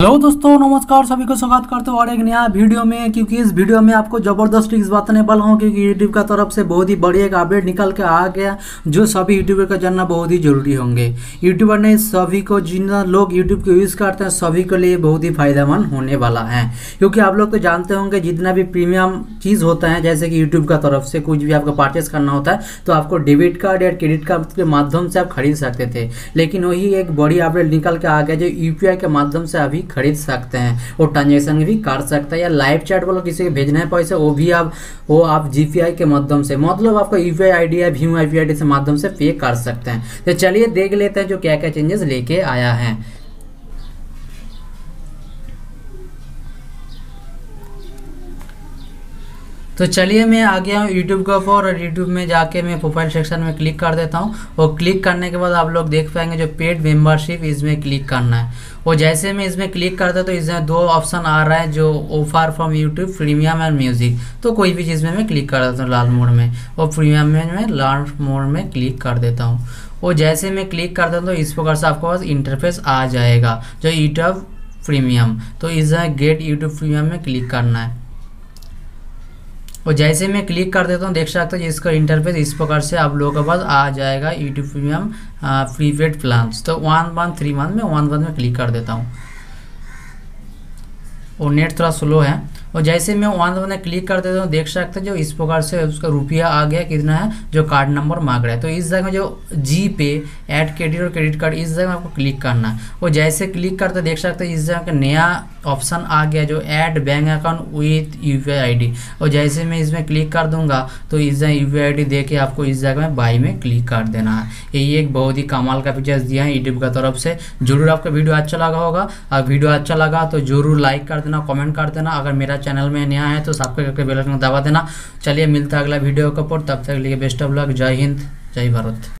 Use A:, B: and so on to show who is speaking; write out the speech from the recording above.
A: Hello दोस्तों, नमस्कार। सभी को स्वागत करते हो और एक नया वीडियो में। क्योंकि इस वीडियो में आपको ज़बरदस्त ट्रिक्स बताने वाला हूँ, क्योंकि यूट्यूब का तरफ से बहुत ही बड़ी एक अपडेट निकल के आ गया जो सभी यूट्यूबर को जानना बहुत ही ज़रूरी होंगे। यूट्यूबर ने सभी को, जिन लोग यूट्यूब को यूज़ करते हैं सभी के लिए बहुत ही फायदेमंद होने वाला है। क्योंकि आप लोग तो जानते होंगे जितना भी प्रीमियम चीज़ होता है, जैसे कि यूट्यूब का तरफ से कुछ भी आपको परचेस करना होता है तो आपको डेबिट कार्ड या क्रेडिट कार्ड के माध्यम से आप खरीद सकते थे। लेकिन वही एक बड़ी अपडेट निकल के आ गया जो यूपीआई के माध्यम से अभी खरीद सकते हैं और ट्रांजेक्शन भी कर सकते हैं, या लाइव चैट वाला किसी को भेजना है पैसा वो आप जीपीआई के माध्यम से, मतलब आपका यूपीआई आईडी या भीम आईपी आईडी से माध्यम से पे कर सकते हैं। तो चलिए देख लेते हैं जो क्या क्या चेंजेस लेके आया है। तो चलिए मैं आ गया हूँ यूट्यूब के ऊपर और यूट्यूब में जाके मैं प्रोफाइल सेक्शन में क्लिक कर देता हूँ। और क्लिक करने के बाद आप लोग देख पाएंगे जो पेड मेंबरशिप, इसमें क्लिक करना है। और जैसे मैं इसमें क्लिक करता तो इसमें दो ऑप्शन आ रहा है जो offer from YouTube, premium and music. तो कोई भी चीज़ में मैं क्लिक कर देता हूँ लाल मोड में, और प्रीमियम में मैं लाल मोड में क्लिक कर देता हूँ। और जैसे मैं क्लिक करता हूँ तो इस प्रकार से आपको पास इंटरफेस आ जाएगा जो यूट्यूब प्रीमियम। तो इसमें गेट यूट्यूब प्रीमियम में क्लिक करना है। और जैसे मैं क्लिक कर देता हूँ देख सकते हो इसका इंटरफेस इस प्रकार से आप लोगों के पास आ जाएगा। यूट्यूब प्रीमियम प्रीपेड प्लान्स, तो 1 मंथ 3 मंथ में 1 मंथ में क्लिक कर देता हूँ। और नेट थोड़ा स्लो है। और जैसे मैं 1 मंथ में क्लिक कर देता हूँ देख सकते हैं जो इस प्रकार से उसका रुपया आ गया, कितना है जो कार्ड नंबर मांग रहा है। तो इस जगह में जो जी पे, ऐड क्रेडिट और क्रेडिट कार्ड, इस जगह में आपको क्लिक करना है। और जैसे क्लिक करते देख सकते हैं इस जगह का नया ऑप्शन आ गया जो add bank account with UPI ID. और जैसे मैं इसमें क्लिक कर दूंगा तो इस जगह यूपीआई आईडी दे के आपको इस जगह में बाई में क्लिक कर देना है। यही एक बहुत ही कमाल का फीचर्स दिया है यूट्यूब का तरफ से। जरूर आपका वीडियो अच्छा लगा होगा। अगर वीडियो अच्छा लगा तो जरूर लाइक कर देना, कमेंट कर देना। अगर मेरा चैनल में नया है तो सब्सक्राइब करके बेल आइकन दबा देना। चलिए मिलता है अगला वीडियो के ऊपर, तब तक के लिए बेस्ट ऑफ लक। जय हिंद, जय भारत।